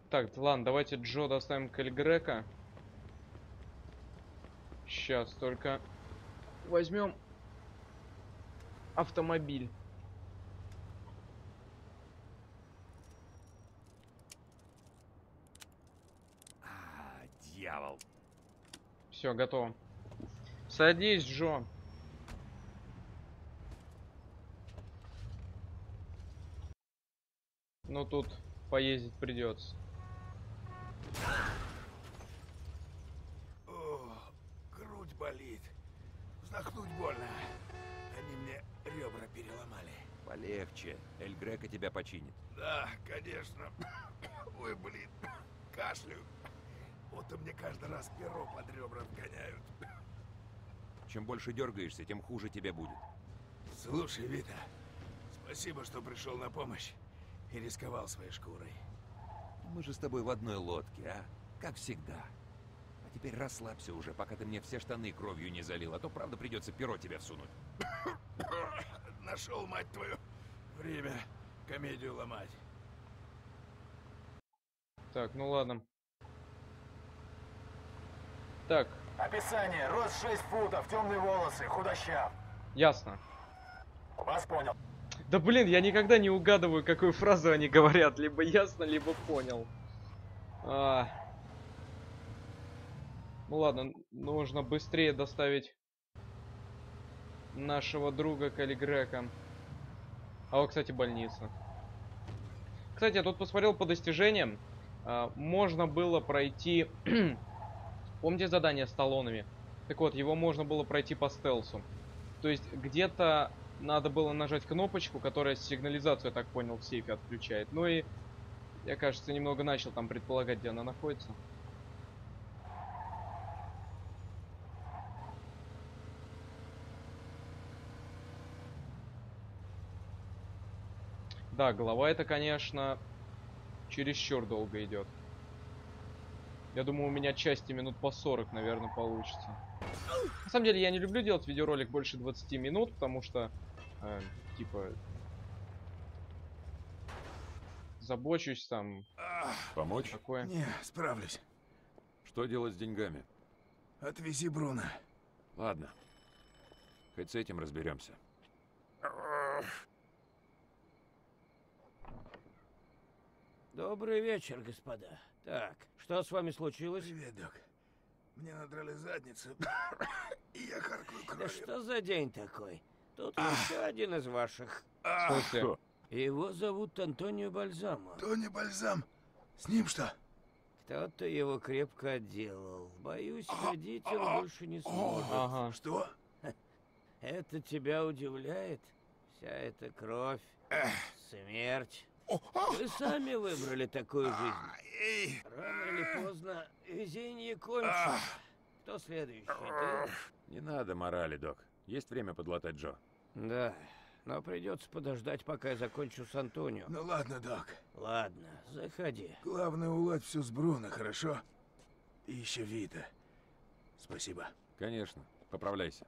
Так, ладно, давайте Джо доставим к Эльгрека. Сейчас только возьмем автомобиль. Дьявол. Все, готово. Садись, Джо. Ну тут поездить придется. О, грудь болит. Вздохнуть больно. Они мне ребра переломали. Полегче. Эль Греко тебя починит. Да, конечно. Ой, блин. Кашлю. Вот и мне каждый раз перо под ребра вгоняют. Чем больше дергаешься, тем хуже тебе будет. Слушай, Вита, спасибо, что пришел на помощь и рисковал своей шкурой. Мы же с тобой в одной лодке, а? Как всегда. А теперь расслабься уже, пока ты мне все штаны кровью не залил, а то правда придется перо тебе всунуть. Нашел, мать твою, время комедию ломать. Так, ну ладно. Так. Описание. Рост 6 футов, темные волосы, худощав. Ясно. Вас понял. Да блин, я никогда не угадываю, какую фразу они говорят. Либо ясно, либо понял. Ну ладно, нужно быстрее доставить нашего друга к Эльгрека. А вот, кстати, больница. Кстати, я тут посмотрел по достижениям. Можно было пройти... Помните задание с талонами? Так вот, его можно было пройти по стелсу. То есть где-то надо было нажать кнопочку, которая сигнализацию, я так понял, в сейфе отключает. Ну и я, кажется, немного начал там предполагать, где она находится. Да, голова это, конечно, чересчур долго идет. Я думаю, у меня части минут по 40, наверное, получится. На самом деле, я не люблю делать видеоролик больше 20 минут, потому что, типа, забочусь там. Помочь? Такое. Не, справлюсь. Что делать с деньгами? Отвези Бруно. Ладно. Хоть с этим разберемся. Добрый вечер, господа. Так, что с вами случилось? Привет, док. Мне надрали задницу, и я харкаю Да кровью. что за день такой? Тут еще один из ваших. В смысле? Его зовут Антонио Бальзамо. Тони Бальзам. С ним что? Кто-то его крепко отделал. Боюсь, ходить он больше не сможет. Ага. Что? Это тебя удивляет? Вся эта кровь, смерть. Вы сами выбрали такую жизнь. Рано или поздно везение кончится. Кто следующий? Ты? Не надо морали, док. Есть время подлатать Джо. Да, но придется подождать, пока я закончу с Антонио. Ну ладно, док. Ладно, заходи. Главное, уладь все с Бруно, хорошо? И еще Вита. Спасибо. Конечно. Поправляйся.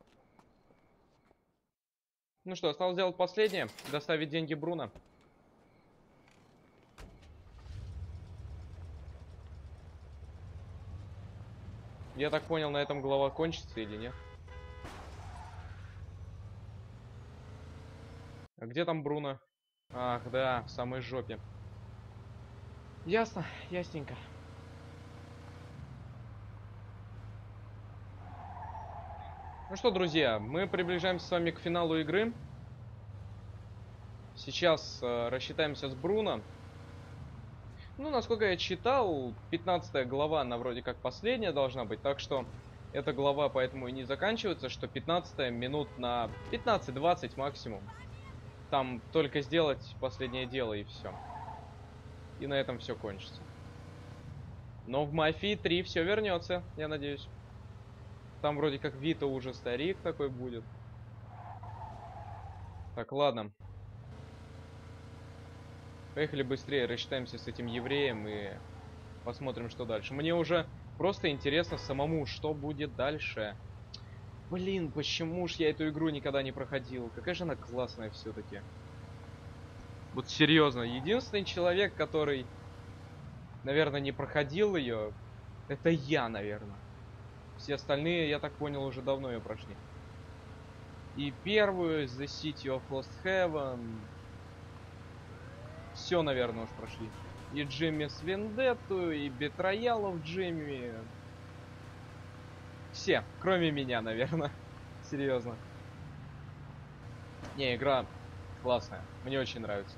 Ну что, осталось сделать последнее. Доставить деньги Бруно. Я так понял, на этом глава кончится или нет? А где там Бруно? Ах, да, в самой жопе. Ясно, ясненько. Ну что, друзья, мы приближаемся с вами к финалу игры. Сейчас рассчитаемся с Бруно. Ну, насколько я читал, 15 глава, она вроде как последняя должна быть. Так что эта глава поэтому и не заканчивается, что 15 минут на 15-20 максимум. Там только сделать последнее дело и все. И на этом все кончится. Но в Мафии 3 все вернется, я надеюсь. Там вроде как Вита уже старик такой будет. Так, ладно. Поехали быстрее, рассчитаемся с этим евреем и посмотрим, что дальше. Мне уже просто интересно самому, что будет дальше. Блин, почему ж я эту игру никогда не проходил? Какая же она классная все-таки. Вот серьезно, единственный человек, который наверное, не проходил ее, это я, наверное. Все остальные, я так понял, уже давно ее прошли. И первую, The City of Lost Heaven. Все, наверное, уж прошли. И Джиммис Вендетту, и Бетроялов Джимми. Все, кроме меня, наверное. Серьезно. Не, игра классная. Мне очень нравится.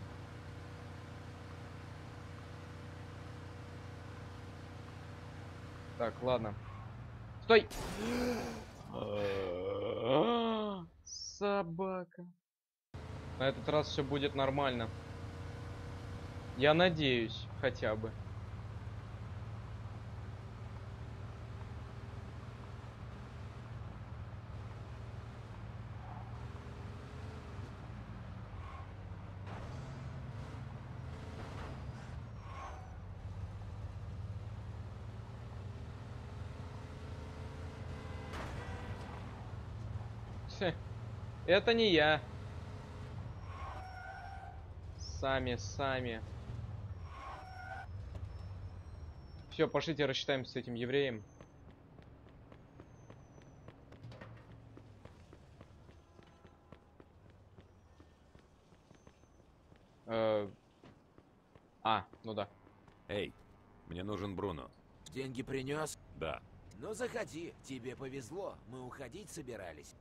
Так, ладно. Стой! Собака. На этот раз все будет нормально. Я надеюсь, хотя бы. Это не я. Сами. Все, пошлите рассчитаемся с этим евреем. Ну да. Эй, мне нужен Бруно. Деньги принес? Да. Ну заходи, тебе повезло, мы уходить собирались.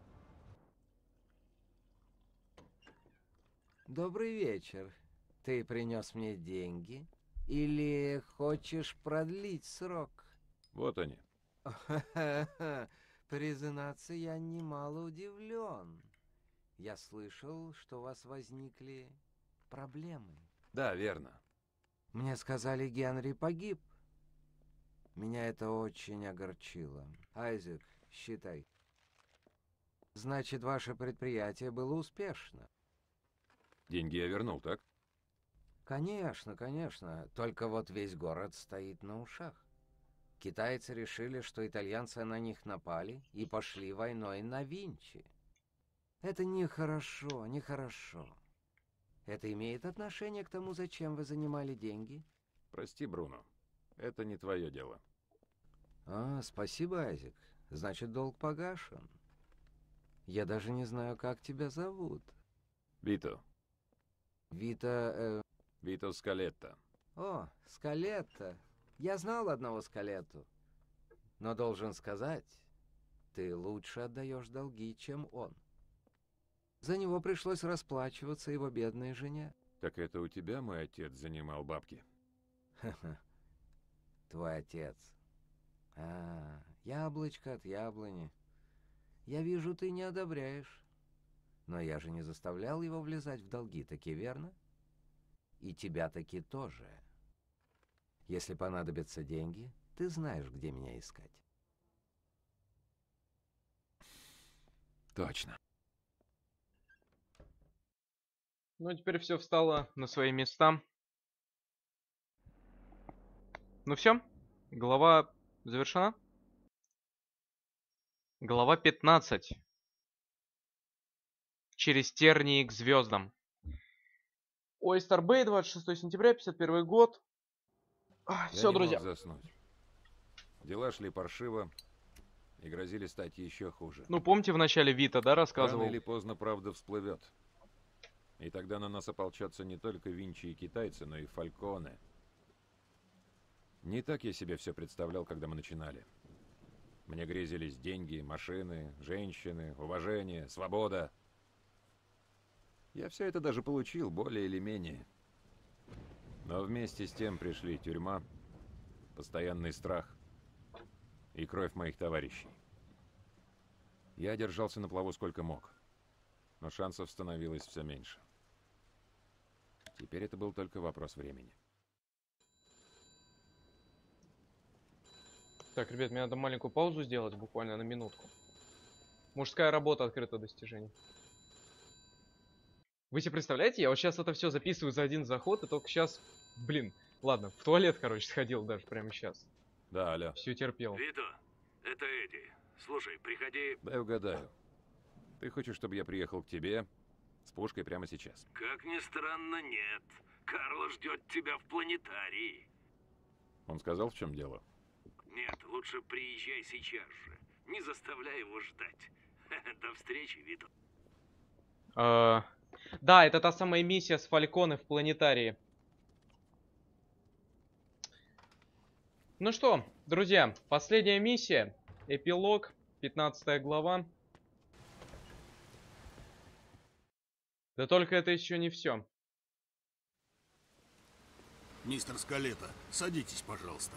Добрый вечер. Ты принес мне деньги? Или хочешь продлить срок? Вот они. Признаться, я немало удивлен. Я слышал, что у вас возникли проблемы. Да, верно. Мне сказали, Генри погиб. Меня это очень огорчило. Айзек, считай. Значит, ваше предприятие было успешно. Деньги я вернул, так? Конечно. Только вот весь город стоит на ушах. Китайцы решили, что итальянцы на них напали и пошли войной на Винчи. Это нехорошо. Это имеет отношение к тому, зачем вы занимали деньги? Прости, Бруно. Это не твое дело. Спасибо, Айзек. Значит, долг погашен. Я даже не знаю, как тебя зовут. Вито. Вито Скалетто. О, Скалетто. Я знал одного Скалетту. Но должен сказать, ты лучше отдаешь долги, чем он. За него пришлось расплачиваться его бедной жене. Так это у тебя мой отец занимал бабки? Ха-ха. Твой отец. Яблочко от яблони. Я вижу, ты не одобряешь. Но я же не заставлял его влезать в долги, таки верно? И тебя таки тоже. Если понадобятся деньги, ты знаешь, где меня искать. Точно. Ну, теперь все встало на свои места. Ну все, глава завершена. Глава 15. Через тернии к звездам. Ойстер Бэй, 26 сентября, 51 год. Все, Я не друзья. мог заснуть. Дела шли паршиво и грозили стать еще хуже. Ну, помните, в начале Вита, да, рассказывал? Рано или поздно правда всплывет. И тогда на нас ополчатся не только Винчи и китайцы, но и Фальконе. Не так я себе все представлял, когда мы начинали. Мне грезились деньги, машины, женщины, уважение, свобода. Я все это даже получил, более или менее. Но вместе с тем пришли тюрьма, постоянный страх и кровь моих товарищей. Я держался на плаву сколько мог, но шансов становилось все меньше. Теперь это был только вопрос времени. Так, ребят, мне надо маленькую паузу сделать, буквально на минутку. Мужская работа, открыто достижение. Вы себе представляете, я вот сейчас это все записываю за один заход, и только сейчас, блин, ладно, в туалет, короче, сходил даже прямо сейчас. Да, алло. Все терпел. Вито, это Эдди. Слушай, приходи... Дай угадаю. Ты хочешь, чтобы я приехал к тебе с пушкой прямо сейчас? Как ни странно, нет. Карло ждет тебя в планетарии. Он сказал, в чем дело? Нет, лучше приезжай сейчас же. Не заставляй его ждать. До встречи, Вито. Да, это та самая миссия с Фальконе в планетарии. Ну что, друзья, последняя миссия. Эпилог, 15 глава. Да только это еще не все. Мистер Скалета, садитесь, пожалуйста.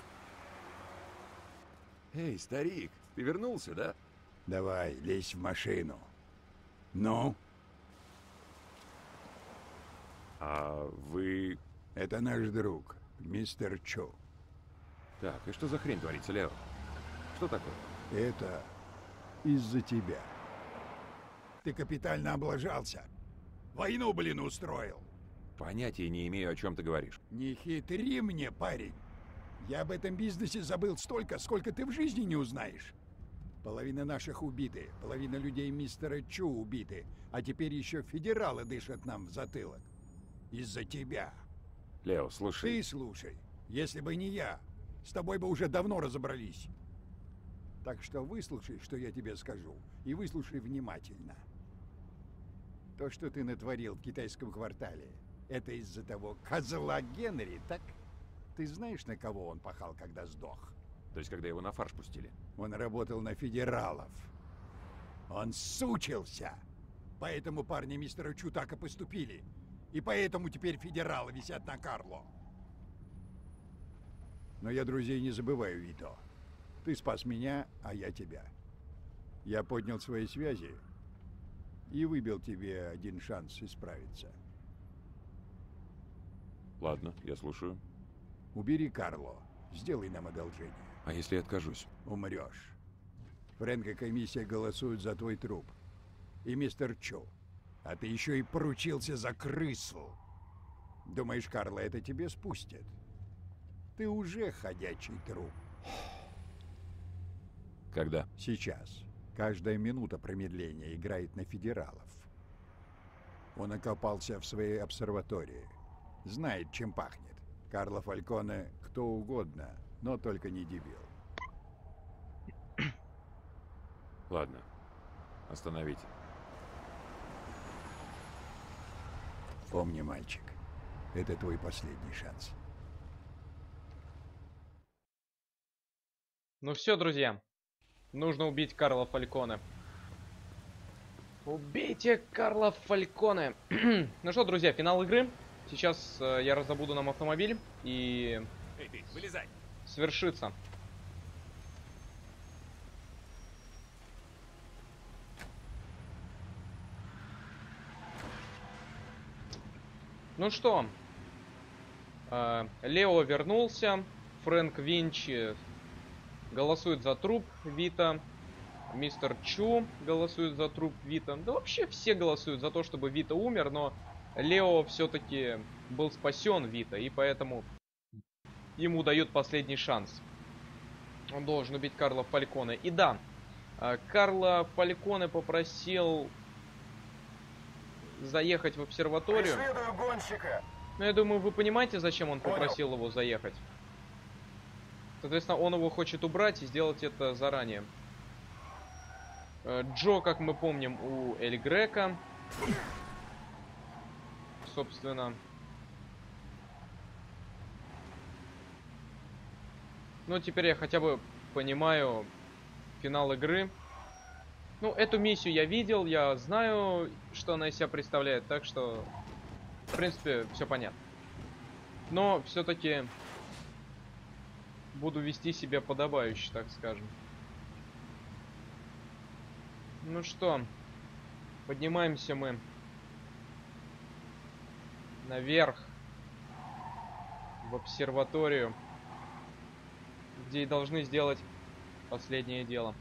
Эй, старик, ты вернулся, да? Давай, лезь в машину. Ну? А вы... Это наш друг, мистер Чо. Так, и что за хрень творится, Лео? Что такое? Это из-за тебя. Ты капитально облажался. Войну, блин, устроил. Понятия не имею, о чем ты говоришь. Не хитри мне, парень. Я об этом бизнесе забыл столько, сколько ты в жизни не узнаешь. Половина наших убиты, половина людей мистера Чу убиты, а теперь еще федералы дышат нам в затылок. Из-за тебя. Лео, слушай. Ты слушай. Если бы не я, с тобой бы уже давно разобрались. Так что выслушай, что я тебе скажу, и выслушай внимательно. То, что ты натворил в китайском квартале, это из-за того козла Генри, так? Ты знаешь, на кого он пахал, когда сдох? То есть, когда его на фарш пустили? Он работал на федералов. Он сучился. Поэтому парни мистера Чу так и поступили. И поэтому теперь федералы висят на Карло. Но я друзей не забываю, Вито. Ты спас меня, а я тебя. Я поднял свои связи и выбил тебе один шанс исправиться. Ладно, я слушаю. Убери Карло. Сделай нам одолжение. А если я откажусь? Умрешь. Фрэнк и комиссия голосуют за твой труп. И мистер Чо. А ты еще и поручился за крысу. Думаешь, Карло это тебе спустит? Ты уже ходячий труп. Когда? Сейчас. Каждая минута промедления играет на федералов. Он окопался в своей обсерватории. Знает, чем пахнет. Карло Фальконе кто угодно, но только не дебил. Ладно. Остановите. Помни, мальчик, это твой последний шанс. Ну все, друзья. Нужно убить Карла Фальконе. Убейте Карла Фальконе. Ну что, друзья, финал игры. Сейчас я разобуду нам автомобиль и... Эй, ты, вылезай. Свершится. Ну что, Лео вернулся, Фрэнк Винчи голосует за труп Вита, мистер Чу голосует за труп Вита. Да вообще все голосуют за то, чтобы Вита умер, но Лео все-таки был спасен Вита, и поэтому ему дают последний шанс. Он должен убить Карла Фальконе. И да, Карло Фальконе попросил заехать в обсерваторию. Преследую гонщика. Но я думаю, вы понимаете, зачем он попросил его заехать. Соответственно, он его хочет убрать и сделать это заранее. Джо, как мы помним, у Эль Грека. Собственно. Ну, теперь я хотя бы понимаю финал игры. Ну, эту миссию я видел, я знаю, что она из себя представляет, так что, в принципе, все понятно. Но все-таки буду вести себя подобающе, так скажем. Ну что, поднимаемся мы наверх, в обсерваторию, где и должны сделать последнее дело.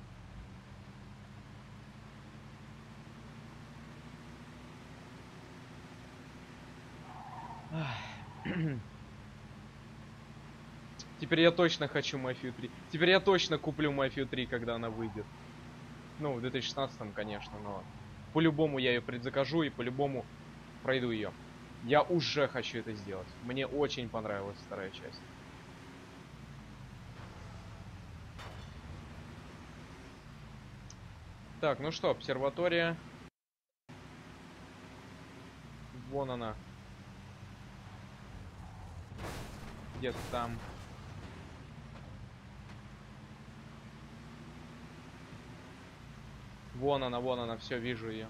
Теперь я точно хочу Мафию 3. Теперь я точно куплю Мафию 3, когда она выйдет. Ну, в 2016, конечно, но по-любому я ее предзакажу и по-любому пройду ее. Я уже хочу это сделать. Мне очень понравилась вторая часть. Так, ну что, обсерватория. Вон она. Где-то там. Вон она, все, вижу ее.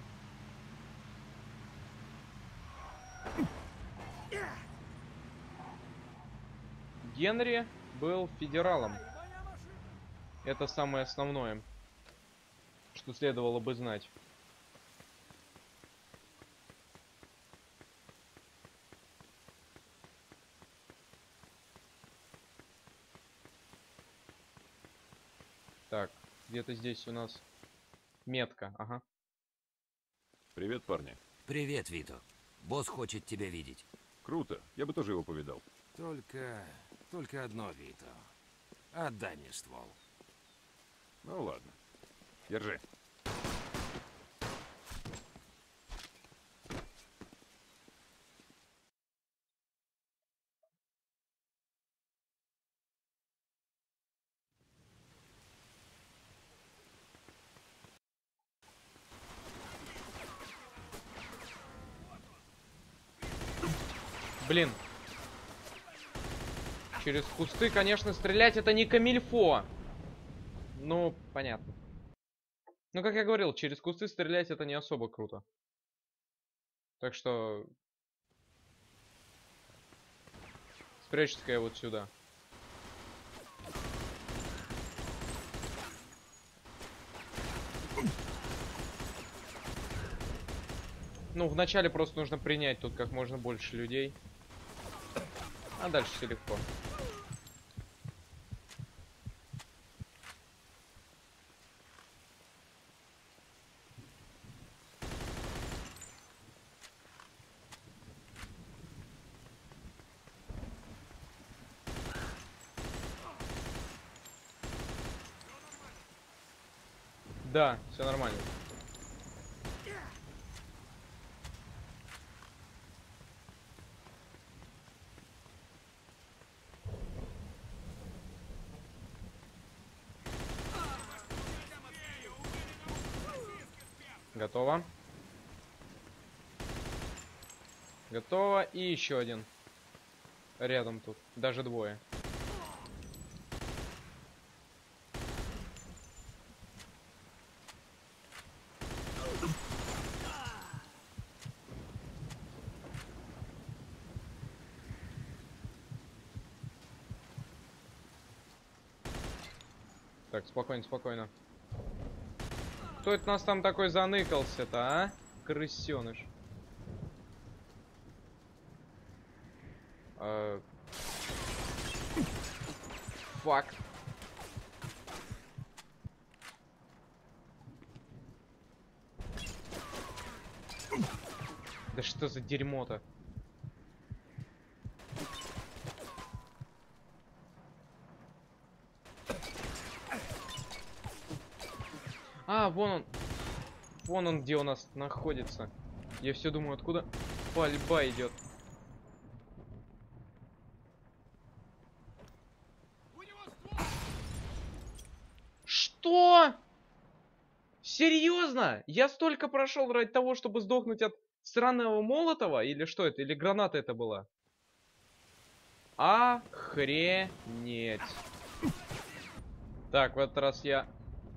Генри был федералом. Это самое основное, что следовало бы знать. Так, где-то здесь у нас метка, ага. Привет, парни. Привет, Вито. Босс хочет тебя видеть. Круто. Я бы тоже его повидал. Только одно, Вито. Отдай мне ствол. Ну ладно. Держи. Блин. Через кусты, конечно, стрелять это не камильфо. Ну, понятно. Ну, как я говорил, через кусты стрелять это не особо круто. Так что... Спрячусь-ка я вот сюда. Ну, вначале просто нужно принять тут как можно больше людей. А дальше все легко. Да, все нормально. Готово. Готово. И еще один. Рядом тут. Даже двое. Так, спокойно, спокойно. Кто это нас там такой заныкался-то, а? Крысеныш. Фак. Да что за дерьмо-то? А, вон он. Вон он, где у нас находится. Я все думаю, откуда пальба идет. Что? Серьезно? Я столько прошел ради того, чтобы сдохнуть от сраного Молотова? Или что это? Или граната это была? Охренеть. Так, в этот раз я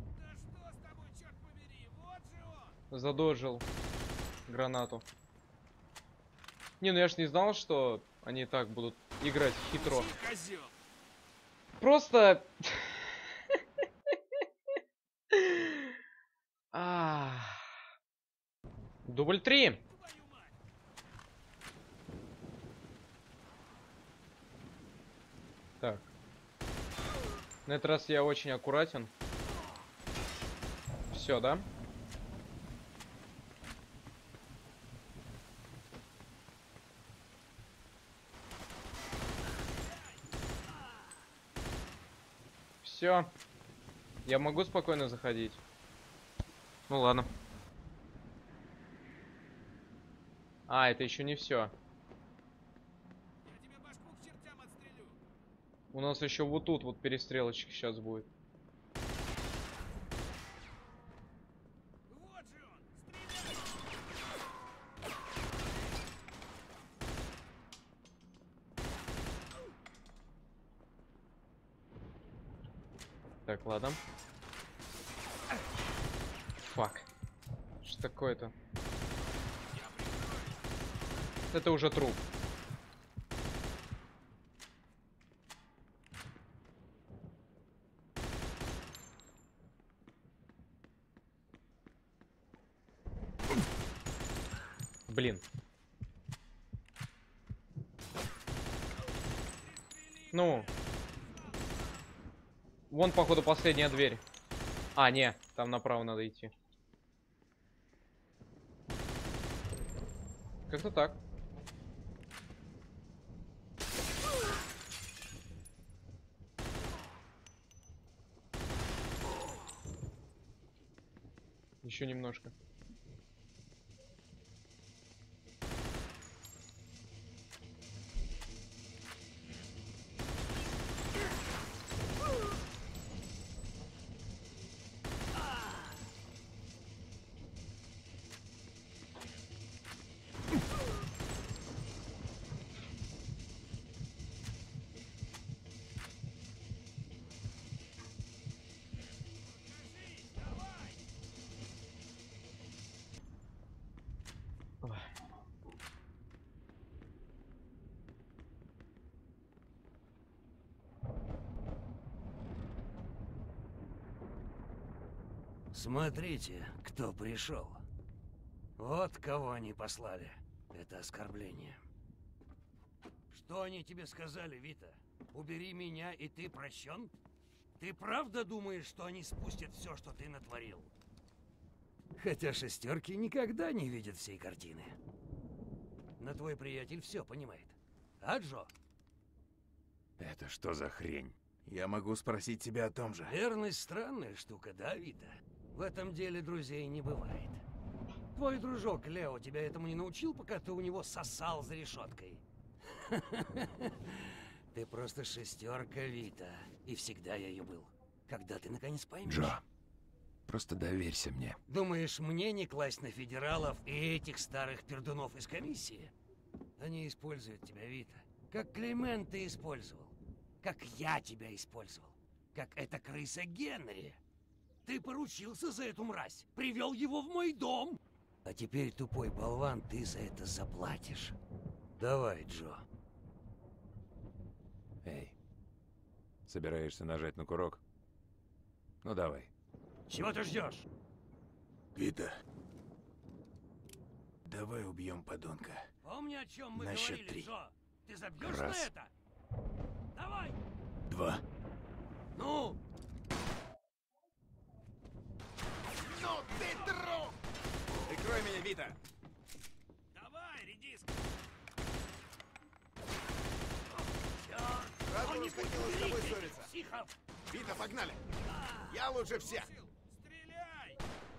задожил гранату. Не, ну я ж не знал, что они так будут играть хитро. Просто... Дубль 3. Так. На этот раз я очень аккуратен. Все, да? Все. Я могу спокойно заходить. Ну ладно. А, это еще не все. У нас еще вот тут вот перестрелочка сейчас будет. Так, ладно. Фак. Что такое-то? Это уже труп. Блин. Ну. Вон, походу, последняя дверь. А, не, там направо надо идти. Как-то так. Еще немножко. Смотрите, кто пришел. Вот кого они послали. Это оскорбление. Что они тебе сказали, Вита? Убери меня, и ты прощен? Ты правда думаешь, что они спустят все, что ты натворил? Хотя шестерки никогда не видят всей картины. Но твой приятель все понимает. А, Джо? Это что за хрень? Я могу спросить тебя о том же. Верность странная штука, да, Вита? В этом деле друзей не бывает. Твой дружок Лео тебя этому не научил, пока ты у него сосал за решеткой? Ты просто шестерка, Вита. И всегда я ее был. Когда ты наконец поймешь? Джо, просто доверься мне. Думаешь, мне не класть на федералов и этих старых пердунов из комиссии? Они используют тебя, Вита. Как Климент ты использовал. Как я тебя использовал. Как эта крыса Генри. Ты поручился за эту мразь. Привел его в мой дом. А теперь, тупой болван, ты за это заплатишь. Давай, Джо. Эй, собираешься нажать на курок? Ну давай. Чего ты ждешь? Вита, давай убьем подонка. Помни, о чем мы На счет говорили, 3. Джо. Ты забьешь Раз. на это? Давай! 2. Ну! Ну ты труп! Прикрой меня, Вита! Давай, редиск! Сразу не хотелось с тобой ссориться. Тихо! Вита, погнали! Я лучше всех! Стреляй!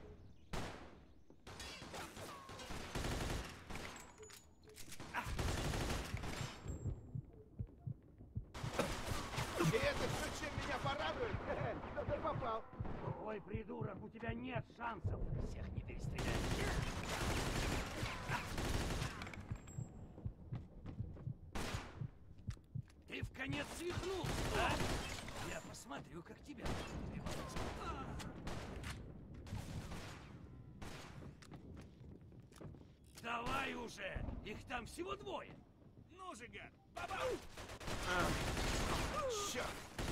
И это все, чем меня порадует? Кто-то попал. Ой, придурок, у тебя нет шансов. Всех не перестреляй. Ты в конец свихнулся, да? Я посмотрю, как тебя убивать. Давай уже! Их там всего 2. Ну же, гад! Баба! Черт!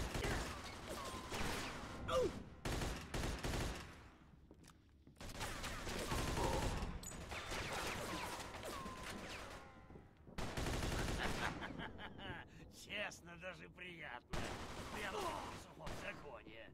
Честно, даже приятно. Прямо в сухом законе.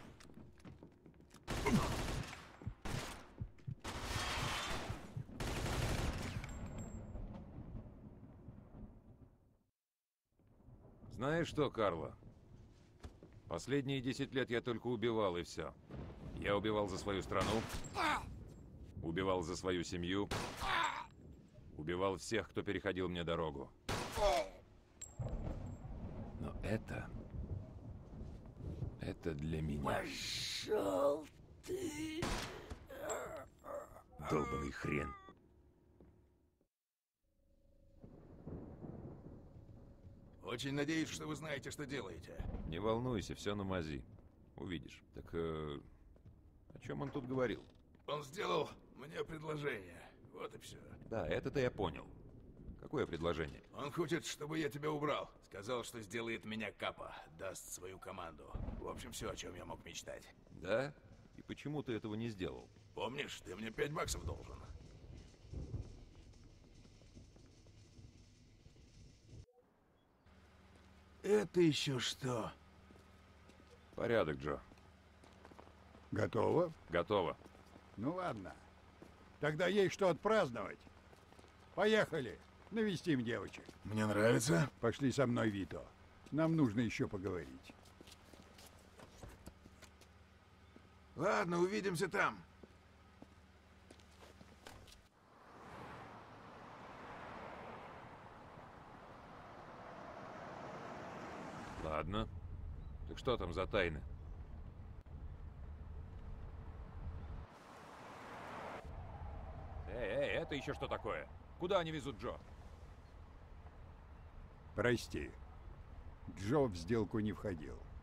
Знаешь что, Карло? Последние 10 лет я только убивал, и все. Я убивал за свою страну, убивал за свою семью, убивал всех, кто переходил мне дорогу. Но это для меня. Пошел ты! Долбаный хрен. Очень надеюсь, что вы знаете, что делаете. Не волнуйся, все на мази. Увидишь. Так, о чем он тут говорил? Он сделал мне предложение. Вот и все. Да, это-то я понял. Какое предложение? Он хочет, чтобы я тебя убрал. Сказал, что сделает меня капа, даст свою команду. В общем, все, о чем я мог мечтать. Да? И почему ты этого не сделал? Помнишь, ты мне $5 должен. Это еще что? Порядок, Джо. Готово? Готово. Ну ладно. Тогда есть что отпраздновать. Поехали. Навестим девочек. Мне нравится. Пошли со мной, Вито. Нам нужно еще поговорить. Ладно, увидимся там. Ладно. Так что там за тайны? Эй, это еще что такое? Куда они везут Джо? Прости. Джо в сделку не входил.